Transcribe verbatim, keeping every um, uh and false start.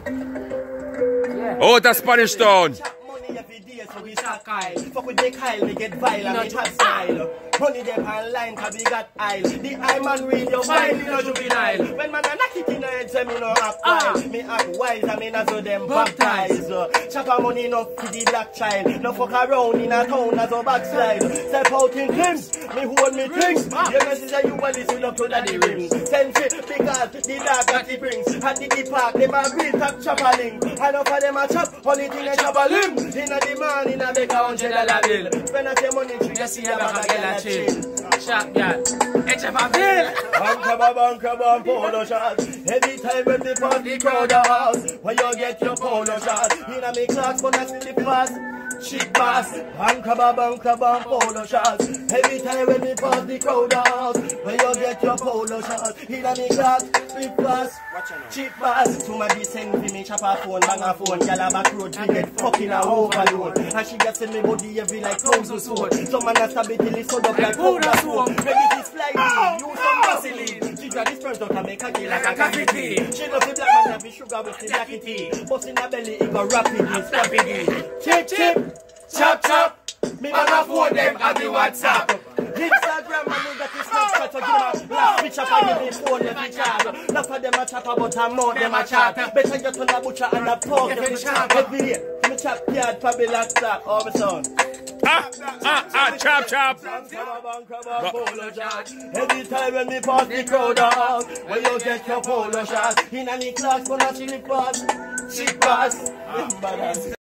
Oh, that's Spanish Town. So we start Kyle. Fuck with the Kyle, we get violent, we have style. Money them online, cause we got aisle. The eye man read your file, you know juvenile. When man a knock it in the head, say me no act wise. Me act wise, I mean as though them baptized. Chopper money enough for the black child. No fuck around in a town as a backslide. Step out in things, me hold me things. You know say you well listen up to the rings. Send shit because the dog got the brings. At the park, them a real top chopper link. And up for them a chop, only thing a chopper limb. In a demand, in a make a hundred dollar bill. Spend a few money, you see a back a girl a chill. Shot girl, it's a bill. Bankraba, bankraba, polo shot. Every time when they pass the crowd house, when you get your polo shot. In a make class, but that's the pass. Cheap pass, bankraba, bankraba, polo shot. Every time when they pass the crowd house, when you get your polo shot. In a make class, cheap pass. Cheap pass. Somebody send me me chopper phone, bang a phone. Gyal a back road, we get fucking a overload. And she gets in me body every like thousand sword. Some man a stab it till it's sewed up like powder sword. Ready to slide, use some Vaseline. She got this first out and make a kill like a coffee tea. She love the black man have the sugar with the blacky tea. Bust in her belly, it go rapidly, rapidly. Chip, chip, chop, chop. Me bang a phone them at the WhatsApp. Instagram man know that it's not try to give them a last picture for you the phone every chat. Enough of them a chat about a more them a chat. Better get on a butcher and a pork every chat. Every day, me chop yard for me laptop. Oh my son. Ah, ah, ah, chop, chop. Every time when me pass the crowd out, when you get your polo shot, in any class gonna slip pass, slip pass.